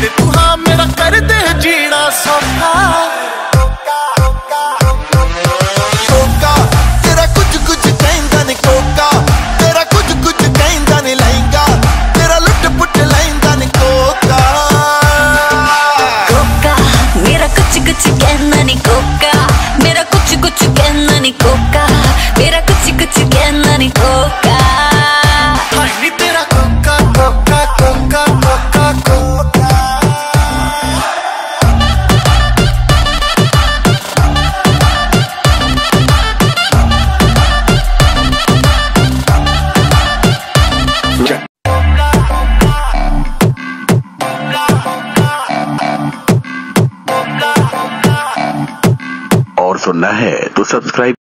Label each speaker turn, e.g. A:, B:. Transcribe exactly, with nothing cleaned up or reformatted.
A: जे तू हाँ मेरा कर दे जीना सौखा। कोका तेरा कुछ कुछ कहंदा नहीं, कोका तेरा कुछ कुछ कहंदा नहीं, लहंगा तेरा लुट पुट लहंदा नहीं, कोका
B: कोका मेरा कुछ कुछ कहना नहीं, कोका मेरा कुछ कुछ कहना नहीं, कोका मेरा कुछ कुछ कहना नहीं, कोका
A: हाय नी तेरा कोका कोका कोका कोका कोका।
C: और सुनना है तो सब्सक्राइब